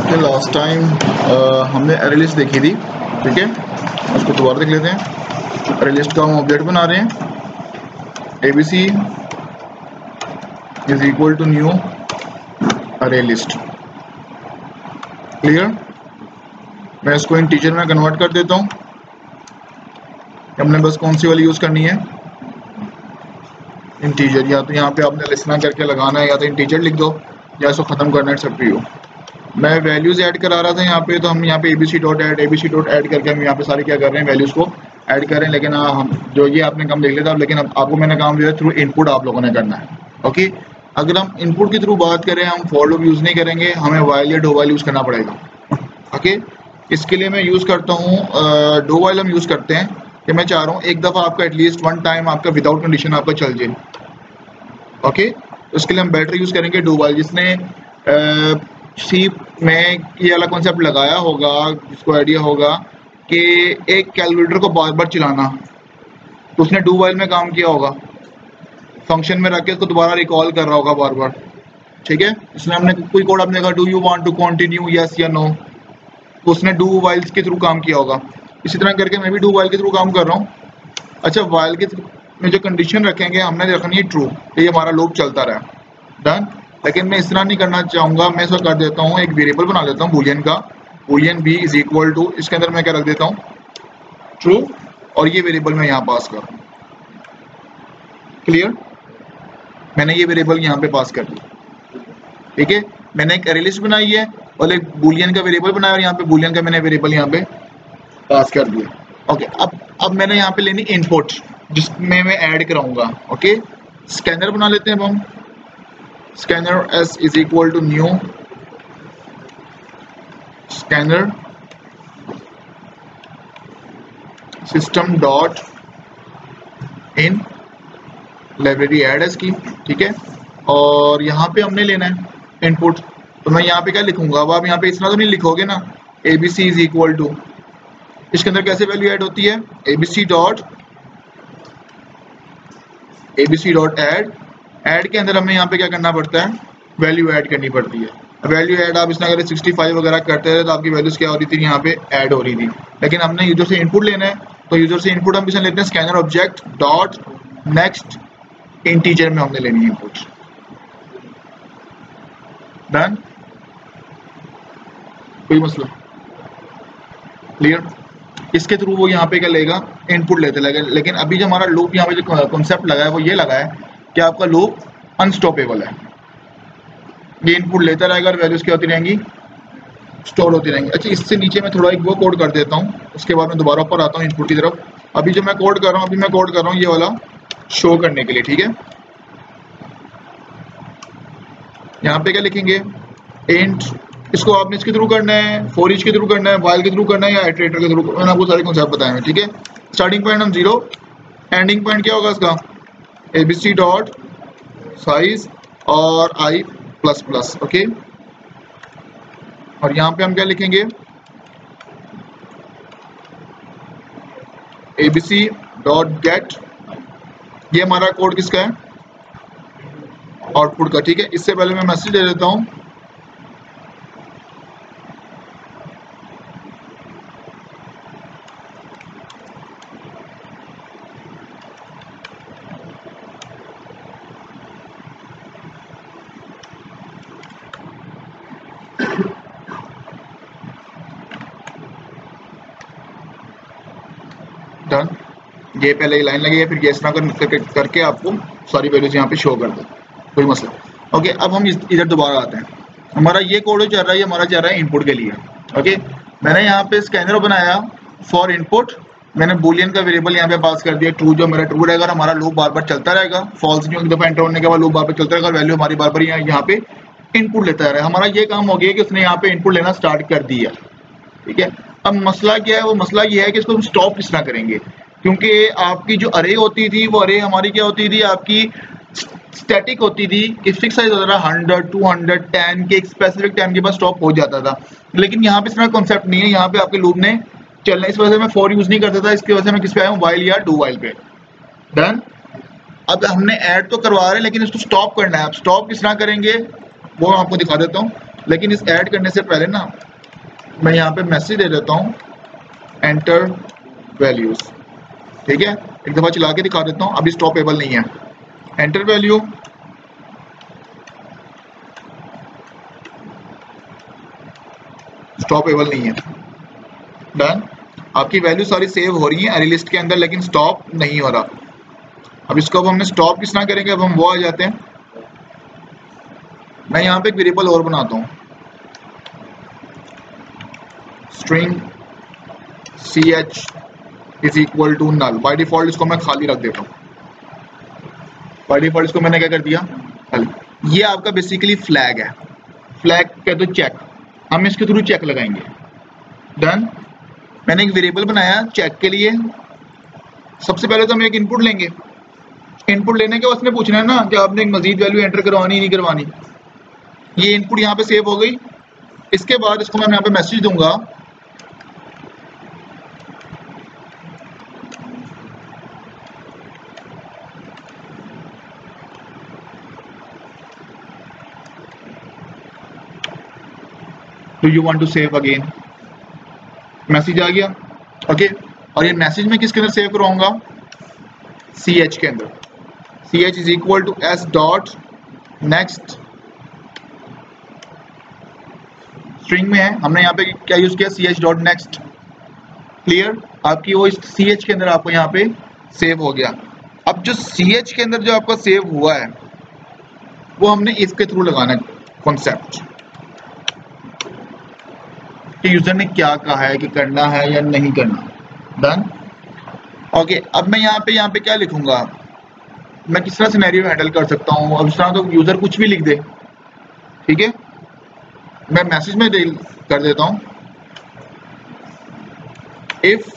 Last time हमने अरे list देखी थी, ठीक है, उसको दोबारा देख लेते हैं। अरे लिस्ट का हम ऑब्जेक्ट बना रहे हैं, ABC is equal to new array list. Clear? मैं इसको इंटीजर में कन्वर्ट कर देता हूँ। हमने बस कौन सी वाली यूज़ करनी है, इंटीजर। या तो यहाँ पे आपने लिस्टन करके लगाना है, या तो इंटीजर लिख दो, या इसको ख़त्म करना है, सब टू यू। मैं वैल्यूज़ ऐड करा रहा था यहाँ पे, तो हम यहाँ पे ABC डॉट ऐड करके हम यहाँ पे सारे क्या कर रहे हैं, वैल्यूज़ को ऐड कर रहे हैं। लेकिन हम जो ये आपने काम देख लिया था, लेकिन अब आपको मैंने काम दिया थ्रू इनपुट आप लोगों ने करना है। ओके, अगर हम इनपुट के थ्रू बात करें, हम फॉर लूप यूज़ नहीं करेंगे, हमें वाइल या डू वाइल यूज़ करना पड़ेगा। ओके, इसके लिए मैं यूज़ करता हूँ डू वाइल। हम यूज़ करते हैं कि मैं चाह रहा हूँ एक दफ़ा आपका एटलीस्ट वन टाइम आपका विदाउट कंडीशन आपका चल जाए। ओके, उसके लिए हम बेटर यूज़ करेंगे डू वाइल। जिसने सी में ये वाला कॉन्सेप्ट लगाया होगा, जिसको आइडिया होगा कि एक कैलकुलेटर को बार बार चलाना, तो उसने डू वाइल में काम किया होगा, फंक्शन में रख के उसको दोबारा रिकॉल कर रहा होगा बार बार। ठीक है, इसमें हमने कोई कोड आपने कहा do you want to continue, yes या नो, तो उसने डू वाइल्स के थ्रू काम किया होगा। इसी तरह करके मैं भी डू वाइल के थ्रू काम कर रहा हूँ। अच्छा, वाइल के में जो कंडीशन रखेंगे हमने रखनी है ट्रू, ये हमारा लूप चलता रहा। डन। लेकिन मैं इस तरह नहीं करना चाहूँगा, मैं इसको कर देता हूँ, एक वेरिएबल बना देता हूँ बूलियन का, boolean b is equal to, इसके अंदर मैं क्या रख देता हूँ, ट्रू, और ये वेरिएबल मैं यहाँ पास कर रहा हूँ। क्लियर? मैंने ये वेरिएबल यहाँ पे पास कर दिया। ठीक है, मैंने एक अरे लिस्ट बनाई है और एक बूलियन का वेरिएबल बनाया, और यहाँ पे बूलियन का मैंने वेरिएबल यहाँ पे पास कर दिया। ओके, अब मैंने यहाँ पे लेनी इनपुट, जिसमें मैं ऐड कराऊंगा। ओके, स्कैनर बना लेते हैं अब हम। Scanner s is equal to new scanner system dot in library add S की। ठीक है, और यहाँ पे हमने लेना है इनपुट, तो मैं यहाँ पे क्या लिखूंगा, अब आप यहाँ पे इतना तो नहीं लिखोगे ना, ABC इज इक्वल टू, इसके अंदर कैसे वैल्यू ऐड होती है, ABC डॉट ऐड के अंदर हमें यहाँ पे क्या करना पड़ता है, वैल्यू ऐड करनी पड़ती है। वैल्यू ऐड आप इसमें अगर 65 वगैरह करते रहे तो आपकी वैल्यूज क्या हो रही थी, यहाँ पे ऐड हो रही थी। लेकिन हमने यूजर से इनपुट लेना है, तो यूजर से इनपुट हम किसमें लेते हैं, scanner object dot next integer में हमने लेनी है इनपुट। डन? कोई मसला? क्लियर? इसके थ्रू वो यहाँ पे क्या लेगा, इनपुट लेते लगे। लेकिन अभी जो हमारा लूप यहाँ पे जो कॉन्सेप्ट लगा है वो ये लगा है कि आपका लूप अनस्टॉपेबल है, ये इनपुट लेता रहेगा और वैल्यूज क्या होती रहेंगी, स्टोर होती रहेंगी। अच्छा, इससे नीचे मैं थोड़ा एक वो कोड कर देता हूँ, उसके बाद मैं दोबारा ऊपर आता हूँ इनपुट की तरफ। अभी जो मैं कोड कर रहा हूँ, ये वाला शो करने के लिए। ठीक है, यहाँ पे क्या लिखेंगे, इंट, इसको आपने इसके थ्रू करना है, फॉर ईच के थ्रू करना है, वाइल के थ्रू करना है, या इटरेटर के थ्रू। मैंने आपको सारे कॉन्सेप्ट बताए हैं। ठीक है, स्टार्टिंग पॉइंट हम 0, एंडिंग पॉइंट क्या होगा इसका, ABC डॉट साइज और i प्लस प्लस। ओके, और यहाँ पे हम क्या लिखेंगे, ABC डॉट गेट, ये हमारा कोड किसका है, आउटपुट का। ठीक है, इससे पहले मैं मैसेज दे देता हूँ, डन। ये पहले ये लाइन लगेगी, फिर ये इस तरह करके आपको सारी वैल्यूज यहाँ पे शो कर दो, कोई मसला। ओके, अब हम इधर दोबारा आते हैं। हमारा ये कोड चल रहा है, ये हमारा चल रहा है इनपुट के लिए। ओके, मैंने यहाँ पे स्कैनर बनाया फॉर इनपुट, मैंने बूलियन का वेरिएबल यहाँ पे पास कर दिया ट्रू, जो मेरा ट्रू रहेगा और हमारा लूप बार बार चलता रहेगा। फॉल्स की एक दफा एंटर होने के बाद लूप बार बार चलता रहेगा, वैल्यू हमारी बार बार यहाँ पे इनपुट लेता रहेगा। हमारा ये काम हो गया कि उसने यहाँ पे इनपुट लेना स्टार्ट कर दिया। ठीक है, अब मसला क्या है, वो मसला ये है कि इसको हम स्टॉप किस तरह करेंगे, क्योंकि आपकी जो अरे होती थी वो अरे हमारी क्या होती थी, आपकी स्टैटिक होती थी कि फिक्स साइज होता था 100, 200, 10 के एक स्पेसिफिक टाइम के बाद स्टॉप हो जाता था। लेकिन यहाँ पे इस तरह कॉन्सेप्ट नहीं है, यहाँ पे आपके लूप ने चलना, इस वजह से मैं फॉर यूज नहीं करता था, इसकी वजह से मैं किस पे आया हूँ, वाइल या डू वाइल पे। डन। अब हमने ऐड तो करवा रहे हैं, लेकिन इसको स्टॉप करना है। अब स्टॉप किस तरह करेंगे वो मैं आपको दिखा देता हूँ। लेकिन इस ऐड करने से पहले ना मैं यहाँ पे मैसेज दे देता हूँ एंटर वैल्यूज। ठीक है, एक दफ़ा चला के दिखा देता हूँ, अभी स्टॉपेबल नहीं है। एंटर वैल्यू, स्टॉपेबल नहीं है। डन, आपकी वैल्यू सारी सेव हो रही है अरे लिस्ट के अंदर, लेकिन स्टॉप नहीं हो रहा। अब इसको अब हमने स्टॉप किस तरह करेंगे, अब हम वो आ जाते हैं। मैं यहाँ पे एक वेरिएबल और बनाता हूँ, string ch is equal to null. By default इसको मैं खाली रख देता हूँ। बाय डिफॉल्ट इसको मैंने क्या कर दिया, खाली। ये आपका बेसिकली फ्लैग है, फ्लैग कहते हो चेक, हम इसके थ्रू चेक लगाएंगे। डन, मैंने एक वेरिएबल बनाया चेक के लिए। सबसे पहले तो हम एक इनपुट लेंगे, इनपुट लेने के बाद उसने पूछना है ना कि आपने एक मजीद वैल्यू एंटर करवानी नहीं करवानी। ये इनपुट यहाँ पे सेव हो गई। इसके बाद इसको मैं यहाँ पे मैसेज दूंगा do you want to save again. Message आ गया, ओके। और ये मैसेज में किसके अंदर सेव करवाऊंगा, ch के अंदर। ch is equal to s dot next. String में है, हमने यहाँ पे क्या यूज किया, ch डॉट नेक्स्ट। क्लियर, आपकी वो इस ch के अंदर आपको यहाँ पे सेव हो गया। अब जो ch के अंदर जो आपका सेव हुआ है वो हमने इसके थ्रू लगाना है कॉन्सेप्ट, कि यूजर ने क्या कहा है कि करना है या नहीं करना। Done, okay. अब मैं यहाँ पे क्या लिखूंगा, मैं किस तरह सिनेरियो हैंडल कर सकता हूँ। अब इस तरह तो यूजर कुछ भी लिख दे, ठीक है। मैं मैसेज में कर देता हूँ इफ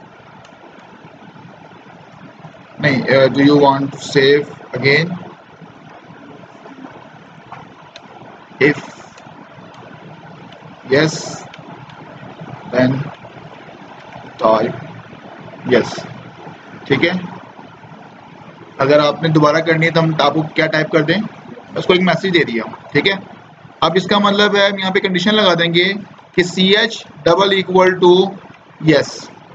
नहीं, do you want to save again, if yes then type yes. ठीक है, अगर आपने दोबारा करनी है तो हम आपको क्या टाइप कर दें, उसको एक मैसेज दे दिया। ठीक है, अब इसका मतलब है हम यहाँ पे कंडीशन लगा देंगे कि ch double equal to yes,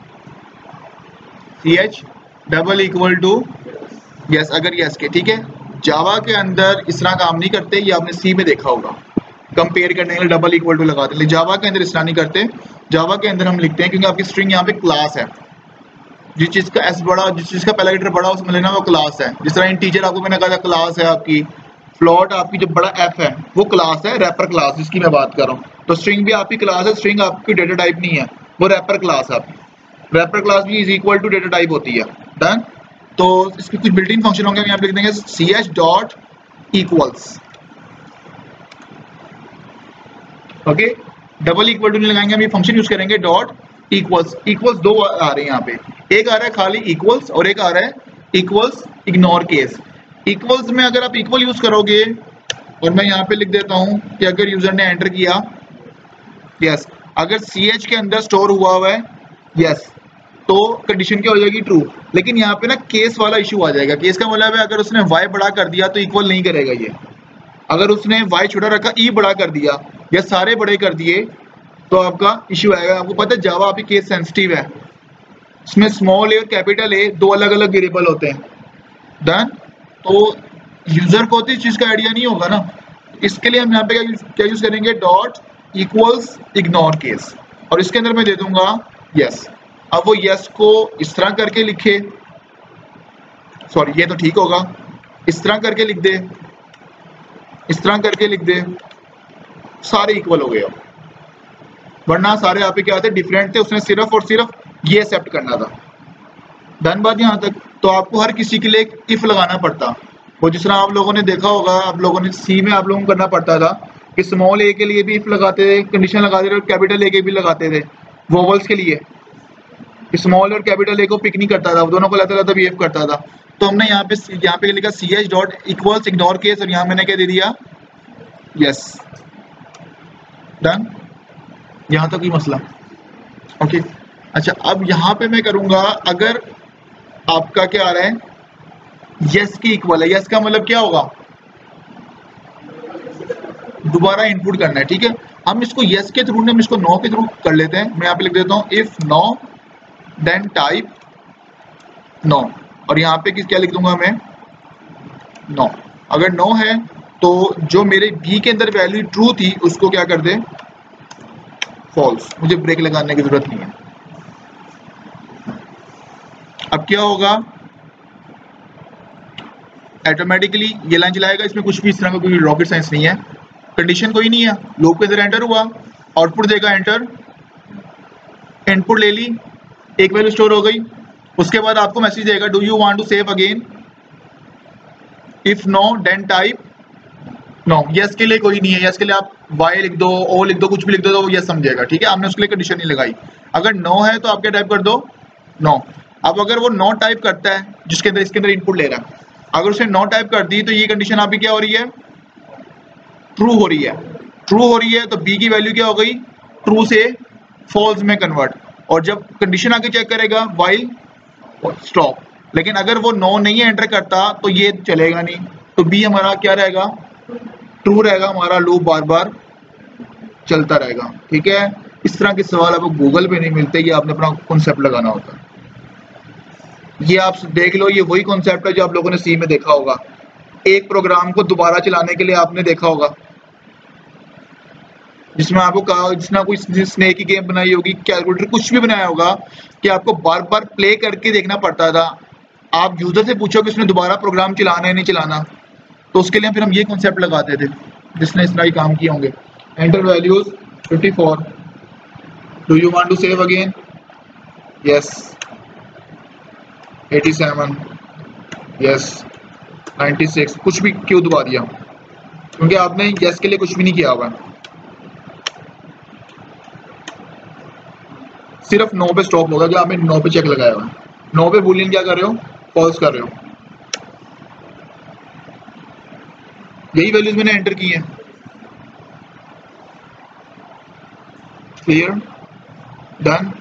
ch double equal to yes, अगर यस के। ठीक है, जावा के अंदर इस तरह काम नहीं करते, ये आपने सी में देखा होगा, कंपेयर करने के लिए डबल इक्वल टू लगाते हैं। जावा के अंदर इस तरह नहीं करते, जावा के अंदर हम लिखते हैं, क्योंकि आपकी स्ट्रिंग यहाँ पे क्लास है, जिस चीज़ का एस बड़ा, जिस चीज़ का पहला लेटर बड़ा उसमें लेना वो क्लास है। जिस तरह इंटीजर आपको मैंने कहा था क्लास है आपकी, फ्लोट आपकी जो बड़ा एफ है वो क्लास है, रैपर क्लास जिसकी मैं बात कर रहा हूँ। तो स्ट्रिंग भी आपकी क्लास है, स्ट्रिंग आपकी डेटा टाइप नहीं है, वो रैपर क्लास है आपकी। रैपर क्लास भी is equal to data type होती है। डन, तो इसके कुछ बिल्ट इन फंक्शन होंगे, हम यहाँ पे लिख देंगे ch dot equals, okay. Double equal to नहीं लगाएंगे, हम ये फंक्शन यूज करेंगे डॉट इक्वल्स। इक्वल्स दो आ रहे हैं यहाँ पे, एक आ रहा है खाली इक्वल्स और एक आ रहा है इक्वल्स इग्नोर केस। इक्वल्स में अगर आप इक्वल यूज करोगे, और मैं यहाँ पे लिख देता हूँ कि अगर यूजर ने एंटर किया यस, अगर ch के अंदर स्टोर हुआ है यस, तो कंडीशन क्या हो जाएगी, ट्रू। लेकिन यहाँ पे ना केस वाला इशू आ जाएगा। केस का मतलब है अगर उसने y बड़ा कर दिया तो इक्वल नहीं करेगा ये, अगर उसने y छोटा रखा e बड़ा कर दिया या सारे बड़े कर दिए तो आपका इश्यू आएगा। आपको पता है जावा आपकी केस सेंसिटिव है, इसमें स्मॉल ए और कैपिटल ए दो अलग अलग वेरिएबल होते हैं। डन, तो यूजर को तो इस चीज़ का आइडिया नहीं होगा ना, इसके लिए हम यहाँ पे क्या यूज करेंगे, डॉट इक्वल्स इग्नोर केस, और इसके अंदर मैं दे दूंगा यस। अब वो यस को इस तरह करके लिखे, सॉरी ये तो ठीक होगा, इस तरह करके लिख दे, इस तरह करके लिख दे, सारे इक्वल हो गए। वरना सारे आप क्या थे, डिफरेंट थे, उसने सिर्फ और सिर्फ ये एक्सेप्ट करना था। डन बात यहाँ तक। तो आपको हर किसी के लिए इफ लगाना पड़ता, वो जिस तरह आप लोगों ने देखा होगा, आप लोगों ने सी में आप लोगों को करना पड़ता था कि स्मॉल ए के लिए भी इफ लगाते थे, कंडीशन लगाते थे, और कैपिटल ए के भी लगाते थे वोवल्स के लिए। स्मॉल और कैपिटल ए को पिक नहीं करता था, वो दोनों को अलग अलग बिहेव करता था। तो हमने यहाँ पे लिखा ch dot equals ignore case, और यहाँ मैंने क्या दे दिया यस। डन, यहाँ तक ही मसला, ओके। अच्छा, अब यहाँ पे मैं करूँगा, अगर आपका क्या आ रहा है यस की इक्वल है, यस का मतलब क्या होगा, दोबारा इनपुट करना है, ठीक है। हम इसको यस के थ्रू हम इसको नो के थ्रू कर लेते हैं। मैं यहाँ पे लिख देता हूँ if no then type no, और यहाँ पे किस क्या लिख दूंगा मैं, नो। अगर नो है तो जो मेरे बी के अंदर वैल्यू ट्रू थी उसको क्या कर दे, फॉल्स। मुझे ब्रेक लगाने की जरूरत नहीं है। अब क्या होगा, ऑटोमेटिकली ये लाइन चलाएगा। इसमें कुछ भी इस तरह का कोई रॉकेट साइंस नहीं है, कंडीशन कोई नहीं है। लूप के अंदर एंटर हुआ, आउटपुट देगा एंटर, इनपुट ले ली, एक वैल्यू स्टोर हो गई। उसके बाद आपको मैसेज देगा do you want to save again, if no then type no. Yes के लिए कोई नहीं है, यस के लिए आप वाई लिख दो, ओ लिख दो, कुछ भी लिख दो तो वो यस समझेगा, ठीक है। आपने उसके लिए कंडीशन नहीं लगाई। अगर नो है तो आप क्या टाइप कर दो, नो। अब अगर वो नो टाइप करता है जिसके अंदर इसके अंदर इनपुट ले रहा है, अगर उसने नो टाइप कर दी तो ये कंडीशन आपकी क्या हो रही है, ट्रू हो रही है। ट्रू हो रही है तो बी की वैल्यू क्या हो गई, ट्रू से फॉल्स में कन्वर्ट। और जब कंडीशन आगे चेक करेगा वाइल स्टॉप। लेकिन अगर वो नो नहीं एंटर करता तो ये चलेगा नहीं, तो बी हमारा क्या रहेगा, ट्रू रहेगा। हमारा लूप बार बार चलता रहेगा, ठीक है। इस तरह के सवाल आपको गूगल पे नहीं मिलते, ये आपने अपना कॉन्सेप्ट लगाना होता है। ये आप देख लो, ये वही कॉन्सेप्ट है जो आप लोगों ने सी में देखा होगा। एक प्रोग्राम को दोबारा चलाने के लिए आपने देखा होगा, जिसमें आपको कहा, जिसने कोई स्नेक की गेम बनाई होगी, कैलकुलेटर कुछ भी बनाया होगा, कि आपको बार बार प्ले करके देखना पड़ता था। आप यूजर से पूछो कि उसने दोबारा प्रोग्राम चलाना है नहीं चलाना, तो उसके लिए फिर हम ये कॉन्सेप्ट लगाते थे, जिसने इस तरह ही काम किए होंगे। Enter values 54, do you want to save again, yes. 87, yes. 96, कुछ भी क्यों दबा दिया, क्योंकि आपने यस के लिए कुछ भी नहीं किया हुआ, सिर्फ नो पे स्टॉप होगा। जो आपने नो पे चेक लगाया हुआ है, नो पे बूलियन क्या कर रहे हो, फॉल्स कर रहे हो। यही वैल्यूज मैंने एंटर की हैं। Clear, done.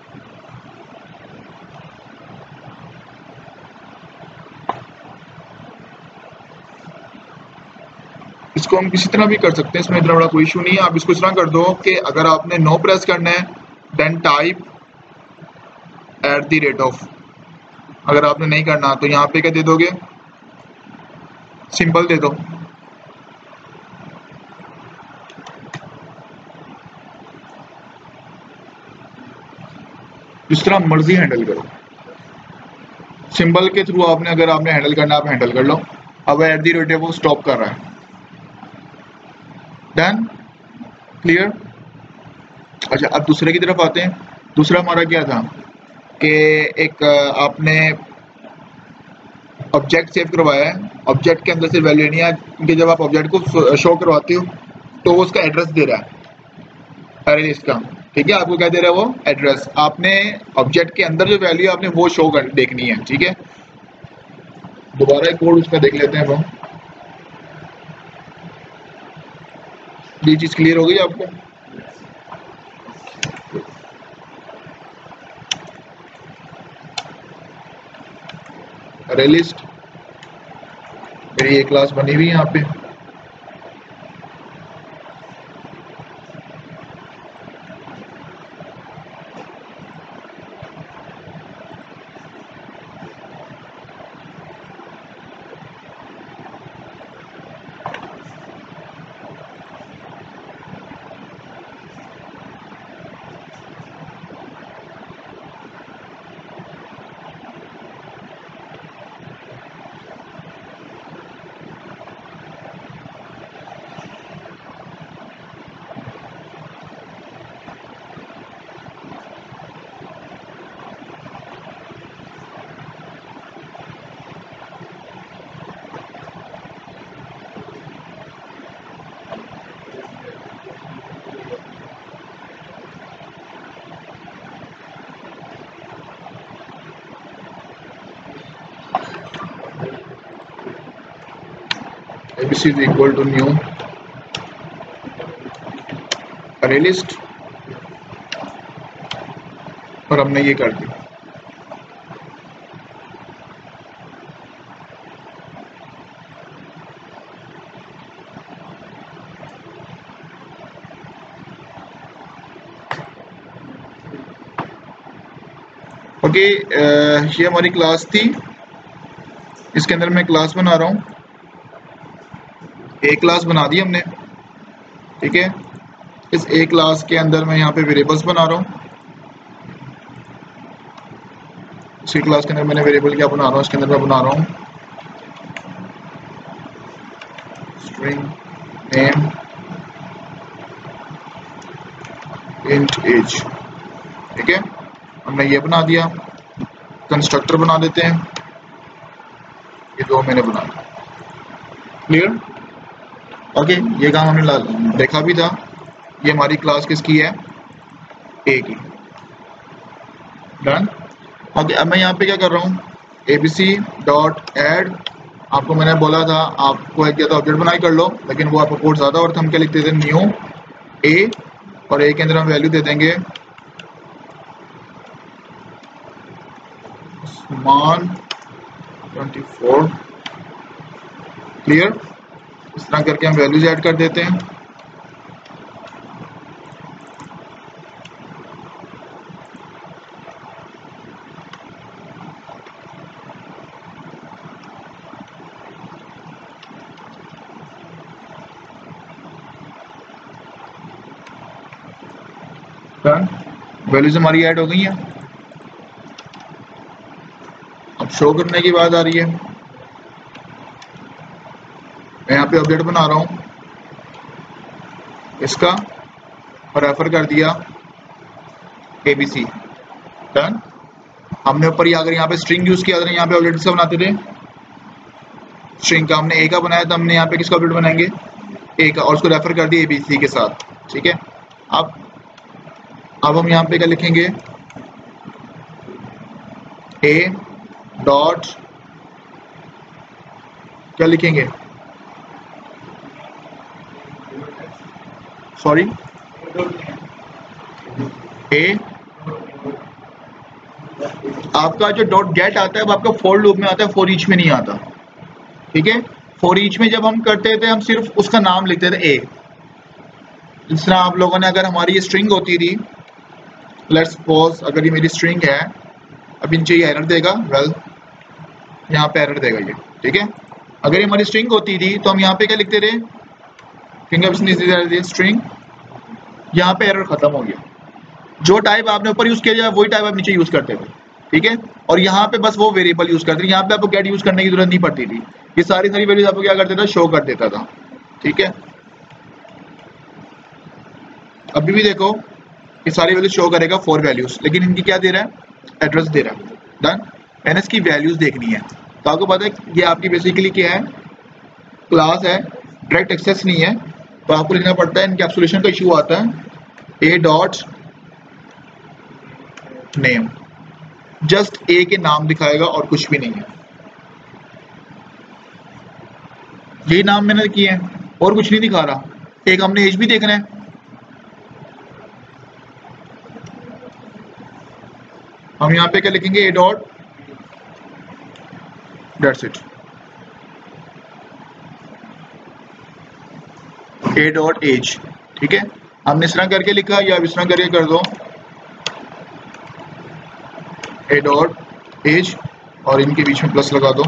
इसको हम किसी तरह भी कर सकते हैं, इसमें इतना बड़ा कोई इशू नहीं है। आप इसको इस तरह कर दो कि अगर आपने नो प्रेस करना है देन टाइप @, अगर आपने नहीं करना तो यहाँ पे क्या दे दोगे, सिंपल दे दो। जिस तरह मर्जी हैंडल करो, सिंबल के थ्रू आपने, अगर आपने हैंडल करना आप हैंडल कर लो। अब @ वो स्टॉप कर रहा है, डन, क्लियर। अच्छा, अब दूसरे की तरफ आते हैं। दूसरा हमारा क्या था कि एक आपने ऑब्जेक्ट सेव करवाया है, ऑब्जेक्ट के अंदर से वैल्यू नहीं है, क्योंकि जब आप ऑब्जेक्ट को शो करवाते हो तो वो उसका एड्रेस दे रहा है, अरे लिस्ट का, ठीक है। आपको क्या दे रहा है, वो एड्रेस। आपने ऑब्जेक्ट के अंदर जो वैल्यू है आपने वो शो कर देखनी है, ठीक है। दोबारा एक कोड उसका देख लेते हैं हम। ये चीज क्लियर हो गई आपको, अरे लिस्ट मेरी एक क्लास बनी हुई है यहाँ पे। ABC is equal to new array list, और हमने ये कर दिया। ओके, ये हमारी क्लास थी, इसके अंदर मैं क्लास बना रहा हूँ, एक क्लास बना दी हमने, ठीक है। इस एक क्लास के अंदर मैं यहाँ पे वेरिएबल्स बना रहा हूँ, इसी क्लास के अंदर मैंने वेरिएबल क्या बना रहा हूँ, इसके अंदर मैं बना रहा हूँ स्ट्रिंग नेम इंट एज, ठीक है। हमने ये बना दिया, कंस्ट्रक्टर बना देते हैं, ये दो मैंने बना दिया, क्लियर। ओके, ये काम हमने देखा भी था, ये हमारी क्लास किसकी है, ए की, डन। ओके, अब मैं यहाँ पे क्या कर रहा हूँ, abc.add, आपको मैंने बोला था आपको एक तो ऑब्जेक्ट बनाई कर लो, लेकिन वो आपका कोड ज़्यादा और हम क्या लिखते थे, न्यू ए, और ए के अंदर हम वैल्यू दे देंगे मान 24, क्लियर। इस तरह करके हम वैल्यूज ऐड कर देते हैं, वैल्यूज हमारी ऐड हो गई हैं। अब शो करने की बात आ रही है, मैं यहाँ पे ऑब्जेक्ट बना रहा हूँ इसका, और रेफर कर दिया ABC, डन। हमने ऊपर ही अगर यहाँ पे स्ट्रिंग यूज किया था, यहाँ पे ऑब्जेक्ट से बनाते थे स्ट्रिंग का, हमने ए का बनाया तो हमने यहाँ पे किसका ऑब्जेक्ट बनाएंगे, ए का, और उसको रेफर कर दिया ABC के साथ, ठीक है। अब हम यहाँ पे क्या लिखेंगे, ए डॉट, क्या लिखेंगे, सॉरी, ए, आपका जो डॉट गेट आता है वो आपका फॉर लूप में आता है, फॉर ईच में नहीं आता, ठीक है। फॉर ईच में जब हम करते थे हम सिर्फ उसका नाम लिखते थे ए, इस तरह आप लोगों ने, अगर हमारी ये स्ट्रिंग होती थी, लेट्स सपोज अगर ये मेरी स्ट्रिंग है, अब नीचे ये एरर देगा, वेल यहाँ पे एरर देगा ये, ठीक है। अगर ये हमारी स्ट्रिंग होती थी तो हम यहाँ पे क्या लिखते थे, स्ट्रिंग, यहाँ पे एरर खत्म हो गया, जो टाइप आपने ऊपर यूज किया वही टाइप आप नीचे यूज करते थे, ठीक है। और यहाँ पे बस वो वेरिएबल यूज करते थे, यहाँ पे आपको गेट यूज करने की जरूरत नहीं पड़ती थी, ये सारी वैल्यूज आपको क्या कर देता था, शो कर देता था, ठीक है। अभी भी देखो ये सारी वैल्यूज शो करेगा, 4 वैल्यूज, लेकिन इनकी क्या दे रहा है, एड्रेस दे रहा है, डन। मैंने इसकी वैल्यूज देखनी है, तो आपको पता है ये आपकी बेसिकली क्या है, क्लास है, डायरेक्ट एक्सेस नहीं है, तो आपको लिखना पड़ता है, इनकैप्सुलेशन का इशू आता है, A dot name, just A के नाम दिखाएगा और कुछ भी नहीं है, यही नाम मैंने किए हैं और कुछ नहीं दिखा रहा। एक हमने एज भी देखना है, हम यहाँ पे क्या लिखेंगे, A dot, that's it, A dot age, ठीक है। हमने इस तरह करके लिखा, या इस तरह करके कर दो, ए डॉट एज, और इनके बीच में प्लस लगा दो,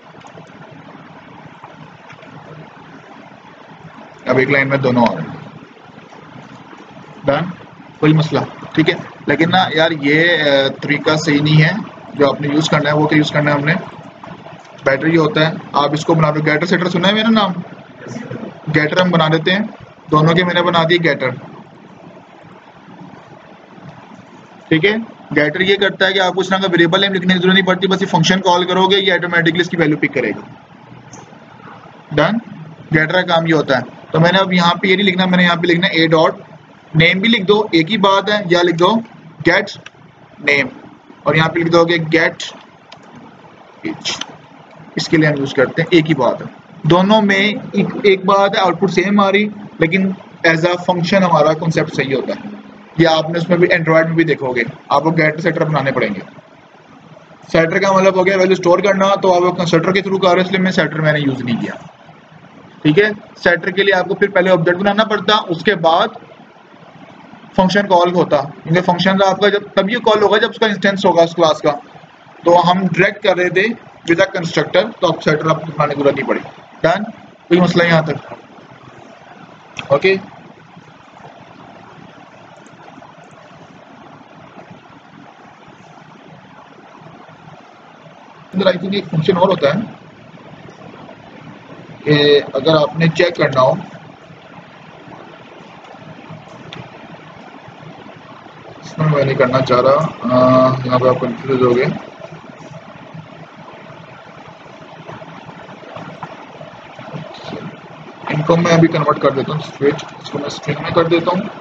अब एक लाइन में दोनों आ रहे हैं, डन, कोई मसला, ठीक है। लेकिन ना यार ये तरीका सही नहीं है, जो आपने यूज करना है वो तो यूज करना है हमने, बेटर ये होता है आप इसको बना दो, गेटर सेटर सुना है मेरा नाम, गेटर हम बना देते हैं, दोनों के मैंने बना दिए गेटर, ठीक है। गेटर ये करता है कि आपको इस तरह का वेरिएबल नेम लिखने की जरूरत नहीं पड़ती, बस ये फंक्शन कॉल करोगे ये ऑटोमेटिकली इसकी वैल्यू पिक करेगा, डन। गेटर का काम ये होता है, तो मैंने अब यहाँ पे ये नहीं लिखना, मैंने यहाँ पे लिखना ए डॉट नेम, भी लिख दो एक ही बात है, या लिख दो गेट नेम, और यहाँ पे लिख दोगे गेट एज, इसके लिए हम यूज करते हैं, एक ही बात है, दोनों में एक बात है, आउटपुट सेम आ रही, लेकिन एज अ फंक्शन हमारा कॉन्सेप्ट सही होता है। ये आपने उसमें भी एंड्रॉयड में भी देखोगे, आपको गेट सेटर बनाने पड़ेंगे। सेटर का मतलब हो गया वैल्यू स्टोर करना, तो आप कंस्ट्रक्टर के थ्रू कर रहे हो, इसलिए मैं सेटर मैंने यूज नहीं किया, ठीक है। सेटर के लिए आपको फिर पहले ऑब्जेक्ट बनाना पड़ता, उसके बाद फंक्शन कॉल होता, क्योंकि फंक्शन आपका जब तभी कॉल होगा जब उसका इंस्टेंस होगा उस क्लास का। तो हम डायरेक्ट कर रहे थे विद अ कंस्ट्रक्टर, तो आप सेटर आपको बनाने की जरूरत नहीं पड़ी। डन, कोई मसला यहाँ तक? ओके आई थिंक एक फंक्शन और होता है कि अगर आपने चेक करना हो, इसमें मैं नहीं करना चाह रहा, यहाँ पे आप कंफ्यूज हो गए। इनको मैं अभी कन्वर्ट कर देता हूँ स्ट्रेट, इसको मैं स्ट्रिंग में कर देता हूँ।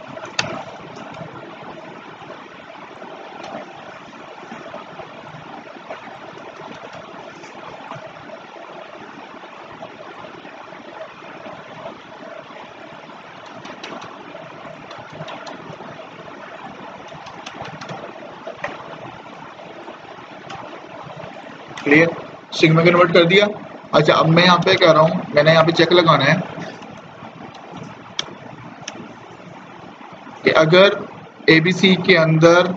क्लियर, स्ट्रिंग में कन्वर्ट कर दिया। अच्छा अब मैं यहाँ पे कह रहा हूँ, मैंने यहाँ पे चेक लगाना है कि अगर ABC के अंदर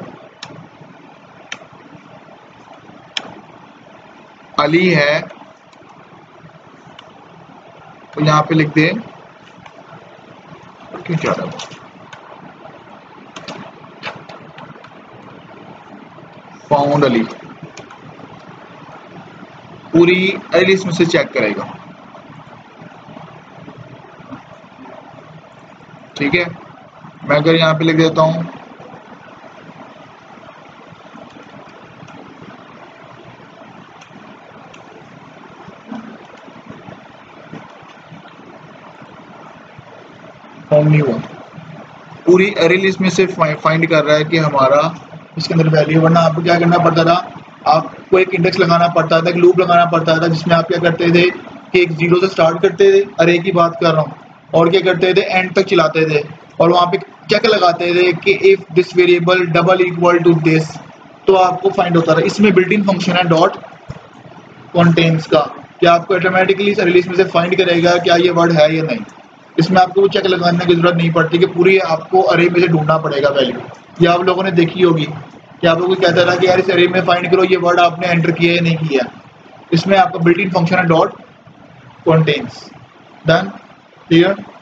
अली है तो यहाँ पे लिख दे, क्यों जा रहा है, फाउंड अली, पूरी अली इसमें से चेक करेगा। ठीक है, मैं अगर यहाँ पे लिख देता हूँ फाउंड नहीं हुआ, पूरी अरे लिस्ट में से फाइंड कर रहा है कि हमारा इसके अंदर वैल्यू, वरना आपको क्या करना पड़ता था, आपको एक इंडेक्स लगाना पड़ता था, एक लूप लगाना पड़ता था, जिसमें आप क्या करते थे कि एक जीरो से स्टार्ट करते थे, अरे की बात कर रहा हूँ, और क्या करते थे एंड तक चलाते थे, और वहाँ पे चेक लगाते थे कि if this variable double equal to this, तो आपको फाइंड होता था। इसमें बिल्ट इन फंक्शन है डॉट कंटेन्स का, कि आपको ऑटोमेटिकली अरे लिस्ट में से फाइंड करेगा क्या ये वर्ड है या नहीं। इसमें आपको चेक लगाने की जरूरत नहीं पड़ती कि पूरी आपको अरे में से ढूंढना पड़ेगा वैल्यू। ये आप लोगों ने देखी होगी कि आप लोगों को कहता था कि यार इस अरे में फाइंड करो ये वर्ड आपने एंटर किया या नहीं किया। इसमें आपका बिल्ट इन फंक्शन है डॉट कंटेन्स। Done, clear.